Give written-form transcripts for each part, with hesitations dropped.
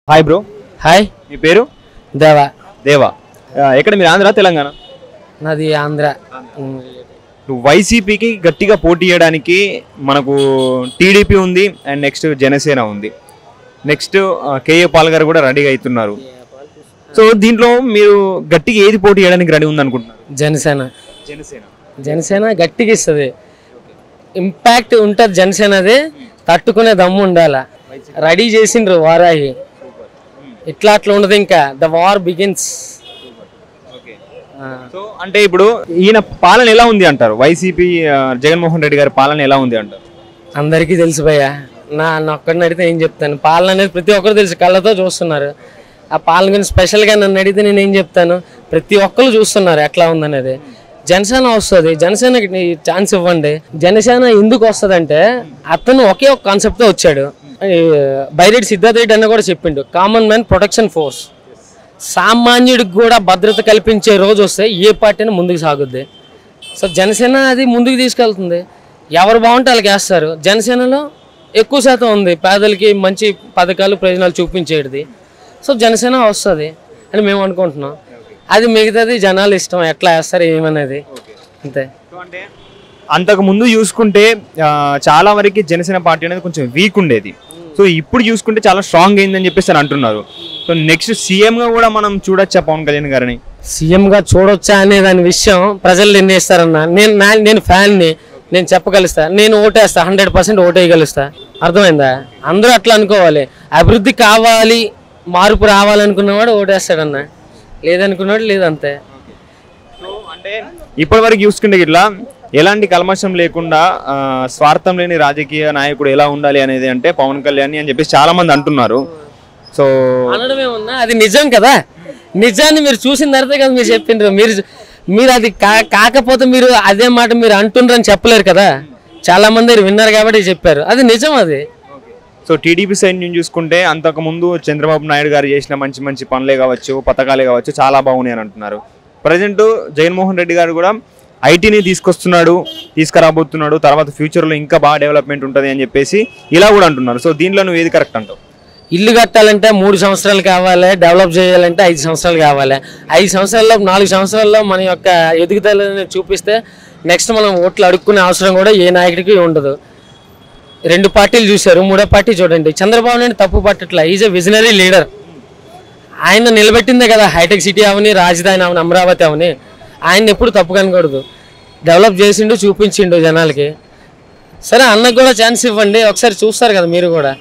Hi bro. Hi, మీ పేరు? దేవా. దేవా. ఎక్కడ మీరు? ఆంధ్ర, తెలంగాణ? నాది ఆంధ్ర. వైసీపీకి గట్టిగా పోటీ చేయడానికి మనకు టీడీపీ ఉంది అండ్ నెక్స్ట్ జనసేన ఉంది. నెక్స్ట్ కేఏ పాల్ గారు కూడా రెడీగా అవుతున్నారు. సో దీంట్లో మీరు గట్టిగా ఏది పోటీ చేయడానికి రెడీ ఉంది అనుకుంటున్నారు? జనసేన. జనసేన. జనసేన గట్టిగా ఇస్తుంది, ఇంపాక్ట్ ఉంటుంది. జనసేనది తట్టుకునే దమ్ము ఉండాల. రెడీ చేసిండ్రు వారాహి. ఇట్లా అట్లా ఉండదు, ఇంకా ద వార్ బిగిన్స్. సో అంటే ఇప్పుడు ఈయన పాలన ఎలా ఉంది అంటారు? వైసీపీ జగన్మోహన్ రెడ్డి గారి పాలన ఎలా ఉంది అంటారు? అందరికీ తెలుసు భయ్య. నా ఒక్కడిని అడిగితే ఏం చెప్తాను? పాలన అనేది ప్రతి ఒక్కరు తెలుసు, కళ్ళతో చూస్తున్నారు. ఆ పాలన గురించి స్పెషల్గా నన్ను అడిగితే నేను ఏం చెప్తాను? ప్రతి ఒక్కరు చూస్తున్నారు ఎట్లా ఉందనేది. జనసేన వస్తుంది, జనసేనకి ఛాన్స్ ఇవ్వండి. జనసేన ఎందుకు వస్తుంది అంటే అతను ఒకే ఒక కాన్సెప్ట్తో వచ్చాడు. బైరెడ్డి సిద్ధార్థ రెడ్డి అన్న కూడా చెప్పిండు, కామన్ మ్యాన్ ప్రొటెక్షన్ ఫోర్స్. సామాన్యుడికి కూడా భద్రత కల్పించే రోజు వస్తే ఏ పార్టీని ముందుకు సాగుద్ది. సో జనసేన అది ముందుకు తీసుకెళ్తుంది. ఎవరు బాగుంటే వాళ్ళకి వేస్తారు. జనసేనలో ఎక్కువ శాతం ఉంది పేదలకి మంచి పథకాలు ప్రయోజనాలు చూపించేది. సో జనసేన వస్తుంది అని మేము అనుకుంటున్నాం. అది మిగతాది జనాలు ఇష్టం, ఎట్లా వేస్తారు ఏమనేది అంతే. అంటే అంతకు ముందు చూసుకుంటే చాలా వరకు జనసేన పార్టీ అనేది కొంచెం వీక్ ఉండేది. సో ఇప్పుడు చూసుకుంటే చాలా స్ట్రాంగ్ అయిందని చెప్పేసి అని అంటున్నారు. సో నెక్స్ట్ సీఎంగా కూడా మనం చూడొచ్చా పవన్ కళ్యాణ్ గారిని? సీఎంగా చూడొచ్చా అనే దాని విషయం ప్రజలు నిర్ణయిస్తారన్న. నేను ఫ్యాన్ని, నేను చెప్పగలుస్తా, నేను ఓటేస్తా, 100% ఓటేయగలుస్తా. అర్థమైందా? అందరూ అట్లా అనుకోవాలి. అభివృద్ధి కావాలి, మార్పు రావాలనుకున్నవాడు ఓటేస్తాడన్న, లేదనుకున్నాడు లేదంతే. సో అంటే ఇప్పటివరకు చూసుకుంటే ఇట్లా ఎలాంటి కల్మషం లేకుండా స్వార్థం లేని రాజకీయ నాయకుడు ఎలా ఉండాలి అనేది అంటే పవన్ కళ్యాణ్ అని చెప్పేసి చాలా మంది అంటున్నారు. సో అనడమే ఉన్నా అది నిజం కదా. నిజాన్ని మీరు చూసిన తర్వాతే కదా మీరు చెప్పిండ్రు. మీరు అది కాకపోతే మీరు అదే మాట మీరు అంటుండ్రని చెప్పలేరు కదా. చాలా మంది విన్నారు కాబట్టి చెప్పారు, అది నిజం అది. సో టీడీపీ సైడ్ నుంచి చూసుకుంటే అంతకుముందు చంద్రబాబు నాయుడు గారు చేసిన మంచి మంచి పనులే కావచ్చు, పథకాలే కావచ్చు, చాలా బాగున్నాయి అని అంటున్నారు. ప్రజెంట్ జగన్మోహన్ రెడ్డి గారు కూడా ఐటీని తీసుకురాబోతున్నాడు, తర్వాత ఫ్యూచర్లో ఇంకా బాగా డెవలప్మెంట్ ఉంటుంది అని చెప్పేసి ఇలా కూడా అంటున్నారు. సో దీనిలో నువ్వు ఏది కరెక్ట్ అంటావు? ఇల్లు కట్టాలంటే 3 సంవత్సరాలు కావాలి, డెవలప్ చేయాలంటే 5 సంవత్సరాలు కావాలి. 5 సంవత్సరాల్లో 4 సంవత్సరాల్లో మన యొక్క ఎదుగుదలని చూపిస్తే నెక్స్ట్ మనం ఓట్లు అడుక్కునే అవసరం కూడా ఏ నాయకుడికి ఉండదు. 2 పార్టీలు చూశారు, 3వ పార్టీ చూడండి. చంద్రబాబు నాయుడు తప్పు పట్టట్లా, ఈజ్ ఎ విజనరీ లీడర్. ఆయన నిలబెట్టిందే కదా హైటెక్ సిటీ అవని, రాజధాని అవని, అమరావతి అవని. ఆయన ఎప్పుడు తప్పు కనకూడదు. డెవలప్ చేసిండు, చూపించిండు జనాలకి. సరే అన్నకు కూడా ఛాన్స్ ఇవ్వండి, ఒకసారి చూస్తారు కదా మీరు కూడా.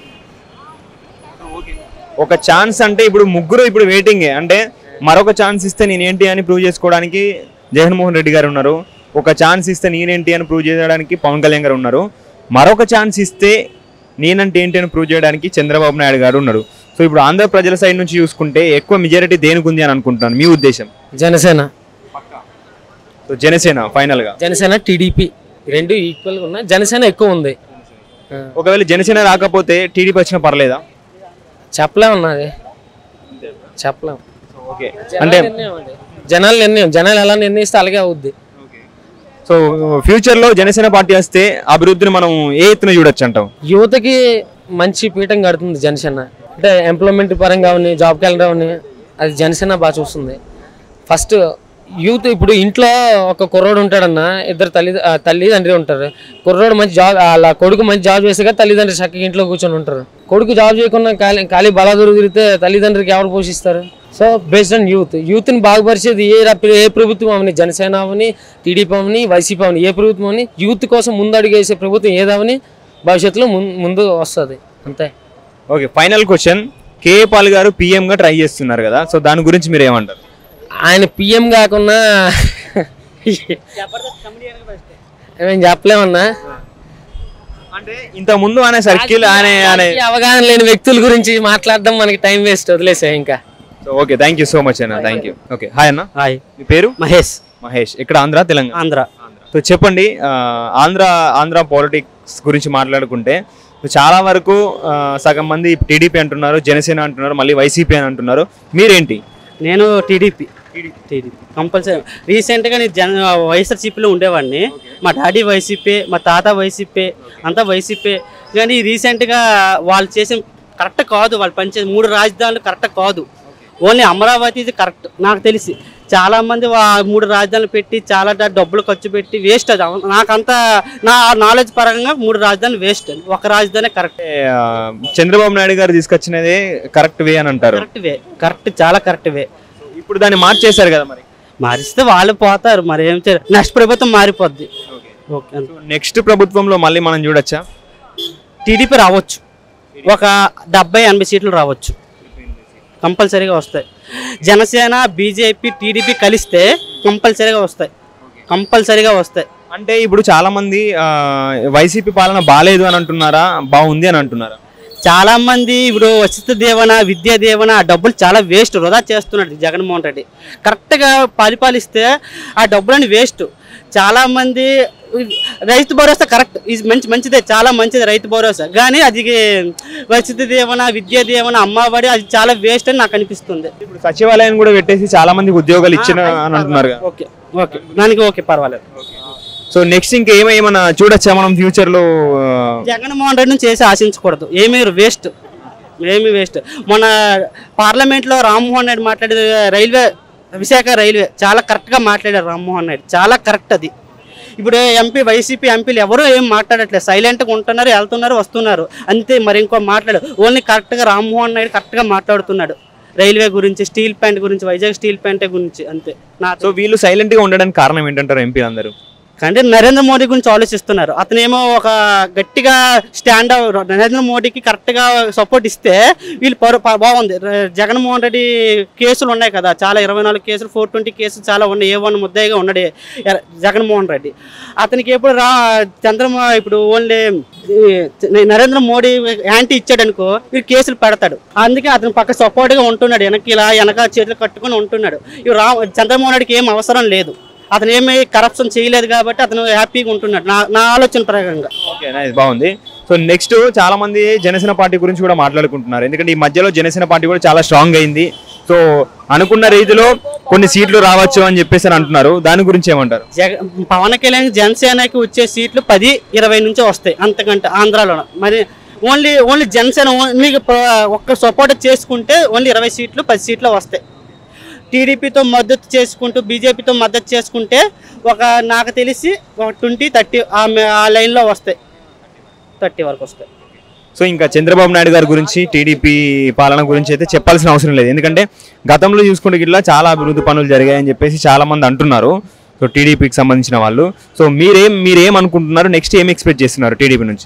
ఒక ఛాన్స్ అంటే ఇప్పుడు ముగ్గురు ఇప్పుడు వెయిటింగే. అంటే మరొక ఛాన్స్ ఇస్తే నేనేంటి అని ప్రూవ్ చేసుకోవడానికి జగన్మోహన్ రెడ్డి గారు ఉన్నారు. ఒక ఛాన్స్ ఇస్తే నేనేంటి అని ప్రూవ్ చేయడానికి పవన్ కళ్యాణ్ గారు ఉన్నారు. మరొక ఛాన్స్ ఇస్తే నేనంటే ఏంటి అని ప్రూవ్ చేయడానికి చంద్రబాబు నాయుడు గారు ఉన్నారు. సో ఇప్పుడు ఆంధ్ర ప్రజల సైడ్ నుంచి చూసుకుంటే ఎక్కువ మెజారిటీ దేనికి ఉంది అని అనుకుంటున్నాను? మీ ఉద్దేశం? జనసేన. సో జనసేన ఫైనల్ గా? జనసేన టీడీపీ 2 ఈక్వల్గా ఉన్నాయి, జనసేన ఎక్కువ ఉంది. ఒకవేళ జనసేన రాకపోతే టీడీపీ వచ్చినా పర్లేదా? చెప్పలేం అన్నది, చెప్పలేం. ఓకే, అంటే జనాలు ఎలా నిర్ణయిస్తే అలాగే అవుద్ది. సో ఫ్యూచర్ లో జనసేన పార్టీ వస్తే అభివృద్ధిని మనం ఏ ఎత్తున చూడొచ్చు అంటాం? యువతకి మంచి పీఠం కడుతుంది జనసేన. అంటే ఎంప్లాయ్మెంట్ పరంగా ఉన్నాయి, జాబ్ క్యాలెండర్ ఉన్నాయి, అది జనసేన బాగా చూస్తుంది. First youth. ఇప్పుడు ఇంట్లో ఒక కుర్రోడు ఉంటాడన్న, 2 తల్లిదండ్రులు ఉంటారు. కుర్రోడు మంచి జాబ్, అలా కొడుకు మంచి జాబ్ చేస్తే తల్లిదండ్రులు చక్కగా ఇంట్లో కూర్చొని ఉంటారు. కొడుకు జాబ్ చేయకుండా ఖాళీ బలాదూరు తిరిగితే తల్లిదండ్రులకి ఎవరు పోషిస్తారు? సో బేస్డ్ ఆన్ యూత్ని బాగుపరిచేది ఏ ప్రభుత్వం అవని, జనసేన అవని, టీడీపీ అవని, వైసీపీ అవని, ఏ ప్రభుత్వం అవని, యూత్ కోసం ముందు అడుగేసే ప్రభుత్వం ఏదవని భవిష్యత్తులో ముందు వస్తుంది అంతే. Okay, final question. KA Paul గారు పీఎంగా ట్రై చేస్తున్నారు కదా, సో దాని గురించి మీరు ఏమంటారు? ఆయన పిఎం కాకుండా మేము చెప్పలేమన్నా. అంటే ఇంత ముందు ఆయన సర్కిల్ అవగాహన లేని వ్యక్తుల గురించి మాట్లాడడం మనకి టైం వేస్ట్, వదిలేసా ఇంకా. Okay, thank you so much అన్న, థ్యాంక్ యూ. ఓకే, హాయ్ అన్న. హాయ్, మీ పేరు? మహేష్. మహేష్. ఇక్కడ ఆంధ్ర, తెలంగాణ? ఆంధ్ర. సో చెప్పండి, ఆంధ్ర పాలిటిక్స్ గురించి మాట్లాడుకుంటే చాలా వరకు సగం మంది టీడీపీ అంటున్నారు, జనసేన అంటున్నారు, మళ్ళీ వైసీపీ అని అంటున్నారు. మీరేంటి? నేను టీడీపీ కంపల్సరీ. రీసెంట్గా నేను వైఎస్ఆర్సీపీలో ఉండేవాడిని. మా డాడీ వైసీపీ, మా తాత వైసీపీ, అంతా వైసీపీ. కానీ రీసెంట్గా వాళ్ళు చేసిన కరెక్ట్ కాదు. వాళ్ళు పనిచేసి 3 రాజధానులు కరెక్ట్ కాదు. ఓన్లీ అమరావతి ఇది కరెక్ట్ నాకు తెలిసి. చాలామంది 3 రాజధానులు పెట్టి చాలా డబ్బులు ఖర్చు పెట్టి వేస్ట్. అది నాకంతా నా నాలెడ్జ్ పరంగా 3 రాజధానులు వేస్ట్. ఒక రాజధాని కరెక్ట్. చంద్రబాబు నాయుడు గారు తీసుకొచ్చినదే కరెక్ట్ వే అని అంటారు. కరెక్ట్ వే, కరెక్ట్, చాలా కరెక్ట్ వే. ఇప్పుడు దాన్ని మార్చేశారు కదా, మరి మారిస్తే వాళ్ళు పోతారు, మరి ఏం చేయాలి. నెక్స్ట్ ప్రభుత్వం మారిపోద్ది. ఓకే, నెక్స్ట్ ప్రభుత్వంలో మళ్ళీ మనం చూడొచ్చా? టీడీపీ రావచ్చు, ఒక 70-80 సీట్లు రావచ్చు, కంపల్సరీగా వస్తాయి. జనసేన, బీజేపీ, టీడీపీ కలిస్తే కంపల్సరీగా వస్తాయి. అంటే ఇప్పుడు చాలా మంది వైసీపీ పాలన బాగాలేదు అని అంటున్నారా, బాగుంది అని అంటున్నారా? చాలా మంది ఇప్పుడు వసతి దీవెన, విద్యా దీవెన ఆ డబ్బులు చాలా వేస్ట్, వృధా చేస్తున్నాడు జగన్మోహన్ రెడ్డి. కరెక్ట్గా పరిపాలిస్తే ఆ డబ్బులని వేస్ట్. చాలా మంది రైతు భరోసా కరెక్ట్, ఇది మంచిదే, చాలా మంచిది రైతు భరోసా. కానీ అది వసతి దీవెన, విద్యా దీవెన, అమ్మఒడి అది చాలా వేస్ట్ అని నాకు అనిపిస్తుంది. ఇప్పుడు సచివాలయం కూడా పెట్టేసి చాలా మందికి ఉద్యోగాలు ఇచ్చిన అని అంటున్నారు. ఓకే ఓకే, దానికి ఓకే, పర్వాలేదు. సో నెక్స్ట్ ఇంకా ఏమైనా చూడొచ్చా మనం ఫ్యూచర్ లో? జగన్మోహన్ రెడ్డిని చేసి ఆశించకూడదు, ఏమీ వేస్ట్. మొన్న పార్లమెంట్లో రామ్మోహన్ రెడ్డి మాట్లాడేది రైల్వే, విశాఖ రైల్వే చాలా కరెక్ట్గా మాట్లాడారు రామ్మోహన్ రెడ్డి, చాలా కరెక్ట్ అది. ఇప్పుడు వైసీపీ ఎంపీలు ఎవరు ఏం మాట్లాడట్లేదు, సైలెంట్గా ఉంటున్నారు, వెళ్తున్నారు, వస్తున్నారు అంతే. మరి ఇంకో ఓన్లీ కరెక్ట్గా రామ్మోహన్ రెడ్డి కరెక్ట్గా మాట్లాడుతున్నాడు రైల్వే గురించి, స్టీల్ ప్లాంట్ గురించి, వైజాగ్ స్టీల్ ప్లాంట్ గురించి అంతే. సో వీళ్ళు సైలెంట్ గా ఉండడానికి కారణం ఏంటంటారు ఎంపీ అందరూ? అంటే నరేంద్ర మోడీ గురించి ఆలోచిస్తున్నారు. అతనేమో ఒక గట్టిగా స్టాండ్ నరేంద్ర మోడీకి కరెక్ట్గా సపోర్ట్ ఇస్తే వీళ్ళు బాగుంది. జగన్మోహన్ రెడ్డి కేసులు ఉన్నాయి కదా, చాలా 24 కేసులు, 420 కేసులు చాలా ఉన్నాయి. A1 ముద్దాయిగా ఉన్నాడు జగన్మోహన్ రెడ్డి. అతనికి ఎప్పుడు ఇప్పుడు ఓన్లీ నరేంద్ర మోడీ యాంటీ ఇచ్చాడు అనుకో, వీళ్ళు కేసులు పెడతాడు. అందుకే అతను పక్క సపోర్ట్గా ఉంటున్నాడు, వెనక చేతులు కట్టుకుని ఉంటున్నాడు. ఇవి చంద్రమోహన్ రెడ్డికి ఏం అవసరం లేదు, అతను ఏమి కరప్షన్ చేయలేదు కాబట్టి అతను హ్యాపీగా ఉంటున్నాడు నా ఆలోచన ప్రకారంగా. ఓకే, బాగుంది. సో నెక్స్ట్ చాలా మంది జనసేన పార్టీ గురించి కూడా మాట్లాడుకుంటున్నారు, ఎందుకంటే ఈ మధ్యలో జనసేన పార్టీ కూడా చాలా స్ట్రాంగ్ అయింది. సో అనుకున్న రీతిలో కొన్ని సీట్లు రావచ్చు అని చెప్పేసి అంటున్నారు, దాని గురించి ఏమంటారు? పవన్ కళ్యాణ్ జనసేనకి వచ్చే సీట్లు 10-20 నుంచి వస్తాయి, అంతకంటే ఆంధ్రాలో. మరి ఓన్లీ జనసేన ఒక్క సపోర్ట్ చేసుకుంటే ఓన్లీ 20 సీట్లు 10 సీట్లు వస్తాయి. టీడీపీతో మద్దతు చేసుకుంటూ, బీజేపీతో మద్దతు చేసుకుంటే నాకు తెలిసి 20-30 ఆ లైన్లో వస్తాయి, 30 వరకు వస్తాయి. సో ఇంకా చంద్రబాబు నాయుడు గారి గురించి, టీడీపీ పాలన గురించి అయితే చెప్పాల్సిన అవసరం లేదు, ఎందుకంటే గతంలో చూసుకుంటే ఇట్లా చాలా అభివృద్ధి పనులు జరిగాయని చెప్పేసి చాలా మంది అంటున్నారు, సో టీడీపీకి సంబంధించిన వాళ్ళు. సో మీరేం అనుకుంటున్నారు, నెక్స్ట్ ఏం ఎక్స్పెక్ట్ చేస్తున్నారు టీడీపీ నుంచి?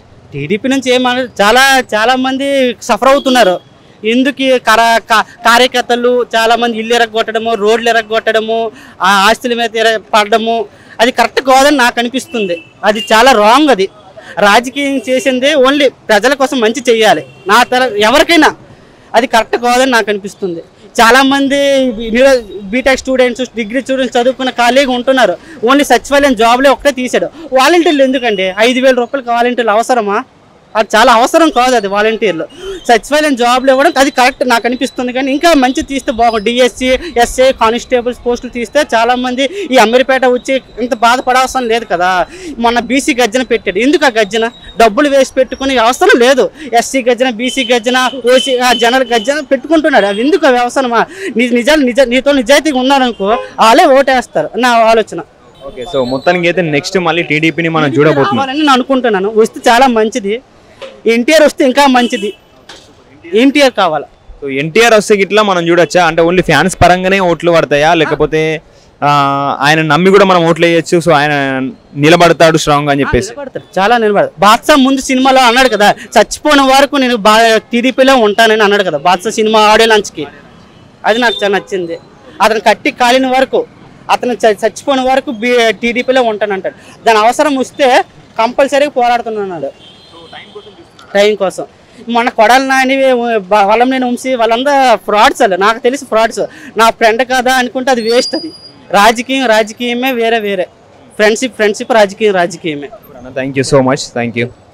చాలా మంది సఫర్ అవుతున్నారు. ఎందుకు కార్యకర్తలు చాలా మంది ఇల్లు ఎరగొట్టడము, రోడ్లు ఎరగొట్టడము, ఆ ఆస్తుల మీద పడడము అది కరెక్ట్ కాదని నాకు అనిపిస్తుంది. అది చాలా రాంగ్. అది రాజకీయం చేసింది ఓన్లీ ప్రజల కోసం మంచి చేయాలి, ఎవరికైనా అది కరెక్ట్ కాదని నాకు అనిపిస్తుంది. చాలామంది బీటెక్ స్టూడెంట్స్, డిగ్రీ స్టూడెంట్స్ చదువుకున్న ఖాళీగా ఉంటున్నారు. ఓన్లీ సచివాలయం జాబ్లే ఒకటే తీసాడు. వాలంటీర్లు ఎందుకండి? 5,000 రూపాయలకి వాలంటీర్లు అవసరమా? అది చాలా అవసరం కాదు. అది వాలంటీర్లు సచివాలయం జాబ్లు ఇవ్వడం అది కరెక్ట్ నాకు అనిపిస్తుంది. కానీ ఇంకా మంచి తీస్తే బాగుంది. డిఎస్సి, ఎస్ఐ, కానిస్టేబుల్స్ పోస్టులు తీస్తే చాలామంది ఈ అమీర్పేట వచ్చి ఇంత బాధపడవసరం లేదు కదా. మొన్న బీసీ గర్జన పెట్టాడు, ఎందుకు ఆ గర్జన? డబ్బులు వేసి పెట్టుకుని అవసరం లేదు. ఎస్సీ గర్జన, బీసీ గర్జన, ఓసీ జనరల్ గర్జన పెట్టుకుంటున్నాడు. అవి ఎందుకు అవి అవసరమా? నీతో నిజాయితీగా ఉన్నారనుకో వాళ్ళే ఓటేస్తారు నా ఆలోచన. ఓకే, సో మొత్తానికి అయితే నెక్స్ట్ మళ్ళీ టీడీపీని మనం చూడబోతున్నాం నేను అనుకుంటున్నాను. వస్తే చాలా మంచిది. ఎన్టీఆర్ వస్తే ఇంకా మంచిది. ఎన్టీఆర్ కావాలా? సో ఎన్టీఆర్ వస్తే ఇట్లా మనం చూడొచ్చా? అంటే ఓన్లీ ఫ్యాన్స్ పరంగానే ఓట్లు పడతాయా, లేకపోతే ఆయన నమ్మి కూడా మనం ఓట్లు వేయచ్చు, సో ఆయన నిలబడతాడు స్ట్రాంగ్ అని చెప్పేసి? చాలా నిలబడతాడు. బాద్షా ముందు సినిమాలో అన్నాడు కదా, చచ్చిపోయిన వరకు నేను టీడీపీలో ఉంటానని అన్నాడు కదా బాద్షా సినిమా ఆడియో లాంచ్కి. అది నాకు చాలా నచ్చింది. అతను కట్టి కాలిన వరకు, అతను చచ్చిపోయిన వరకు టీడీపీలో ఉంటానంటాడు. దాని అవసరం వస్తే కంపల్సరీగా పోరాడుతున్నాడు టైం కోసం. మొన్న కొడాలి నాని, వల్లంనేని వంశీ వాళ్ళంతా ఫ్రాడ్స్. నాకు తెలిసి ఫ్రాడ్స్. నా ఫ్రెండ్ కదా అనుకుంటే అది వేస్ట్. అది రాజకీయమే వేరే. ఫ్రెండ్షిప్ రాజకీయమే. Thank you so much. Thank you.